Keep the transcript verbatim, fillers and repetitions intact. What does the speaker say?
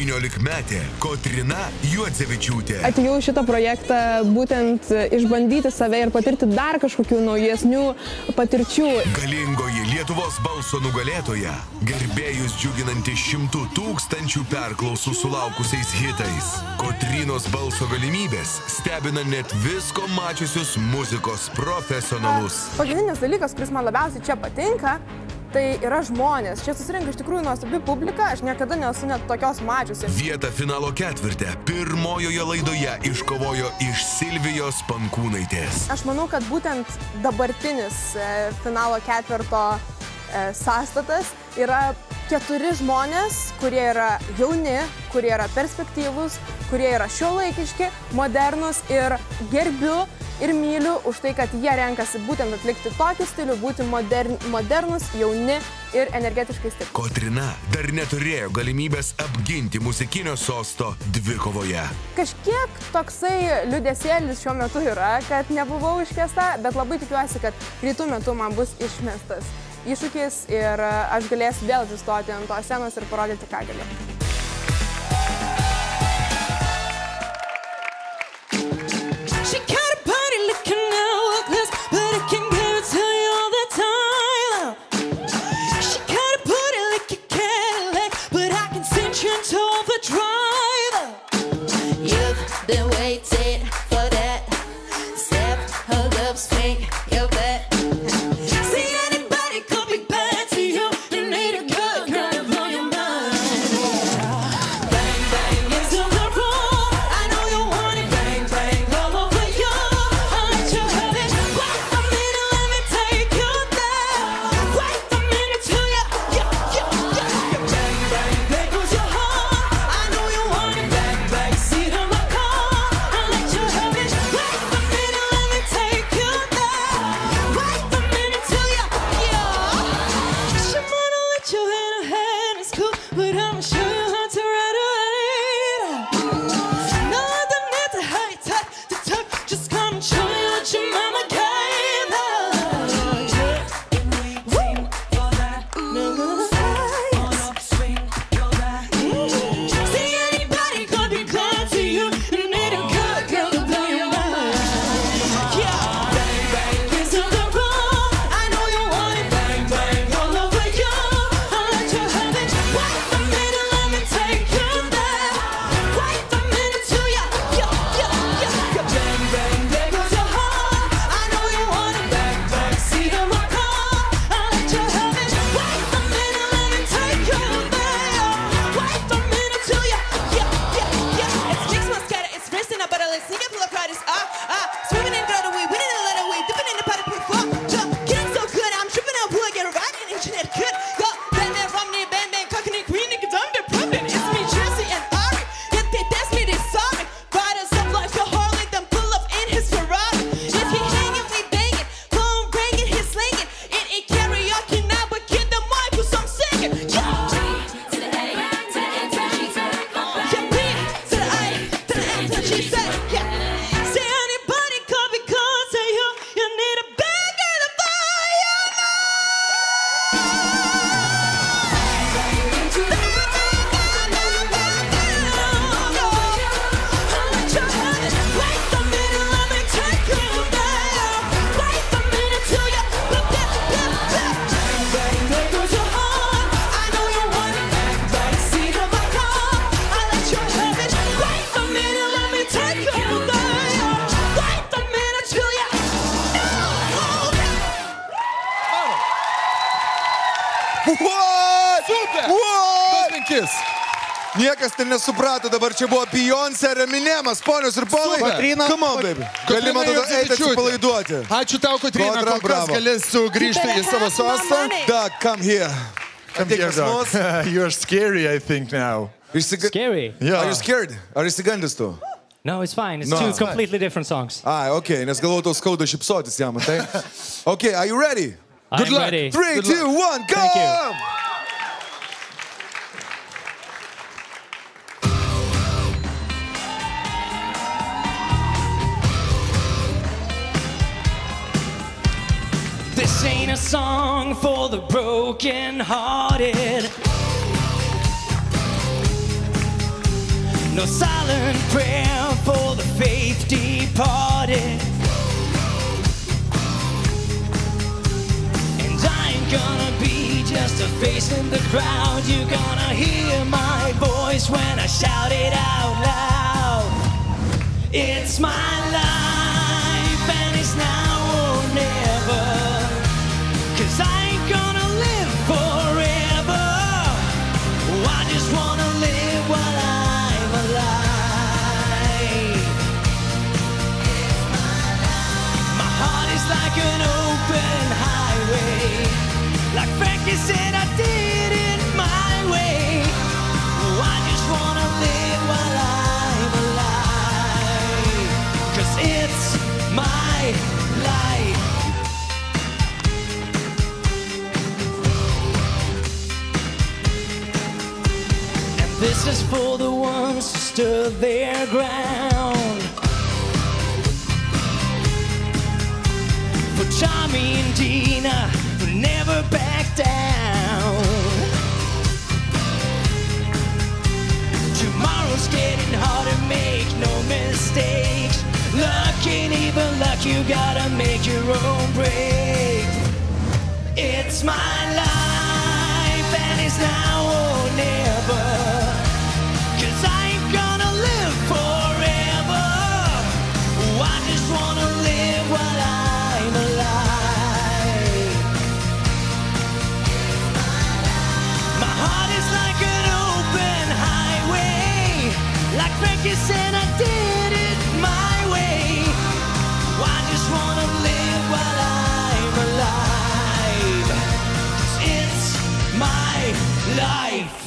devyniolikmetė Kotryna Juodzevičiūtė. Atėjau šitą projektą būtent išbandyti save ir patirti dar kažkokių naujesnių patirčių. Galingoji Lietuvos balso nugalėtoja, gerbėjus džiuginanti šimtų tūkstančių perklausų sulaukusiais hitais. Kotrynos balso galimybės stebina net visko mačiusius muzikos profesionalus. Pagrindinis dalykas, kuris man labiausiai čia patinka, tai yra žmonės. Čia susirinka iš tikrųjų nuostabi publika, aš niekada nesu net tokios mačiusi. Vietą finalo ketvirtę pirmojoje laidoje iškovojo iš Silvijos Pankūnaitės. Aš manau, kad būtent dabartinis finalo ketvirto sąstatas yra keturi žmonės, kurie yra jauni, kurie yra perspektyvūs, kurie yra šiuolaikiški, modernus ir gerbiu ir myliu už tai, kad jie renkasi būtent atlikti tokį stilių, būti modern, modernus, jauni ir energetiškai stiprus. Kotryna dar neturėjo galimybės apginti muzikinio sosto dvikovoje. Kažkiek toksai liūdesėlis šiuo metu yra, kad nebuvau iškviesta, bet labai tikiuosi, kad greitų metu man bus išmestas iššūkis ir aš galėsiu vėl atsistoti ant tos scenos ir parodyti, ką galiu. Niekas ten nesuprato, dabar čia buvo Beyoncé ir Eminemas, ponios ir ponai. Kotryna, come on, baby. Gali man tada eiti atsipalaiduoti. Ačiū tau, Kotryna, kol kas galės sugrįžti į savo sostą. Da, come here. Come here, dog. You're scary, I think, now. Scary? Yeah. Are you scared? Ar išsigandęs tu? No, it's fine. It's no. two completely different songs. Ah, okay, nes galvoju, tau skauda šipsotis jam, tai? Okay, are you ready? Good luck. Ready. Three, Good two, luck. one, go! Thank you. This ain't a song for the broken-hearted. No silent prayer for the faith departed. And I ain't gonna be just a face in the crowd. You're gonna hear my voice when I shout it out loud. It's my life and it's now or never. 'Cause I ain't gonna live forever. I just wanna live while I'm alive. My heart is like an open highway. Like Frankie said, I did it my way. I just wanna live while I'm alive. 'Cause it's my life. This is for the ones who stood their ground. For Tommy and Dina, who never backed down. Tomorrow's getting harder, make no mistakes. Luck ain't even luck, you gotta make your own break. It's my life and it's now or never. Frankie said I did it my way. I just wanna live while I'm alive. 'Cause it's my life.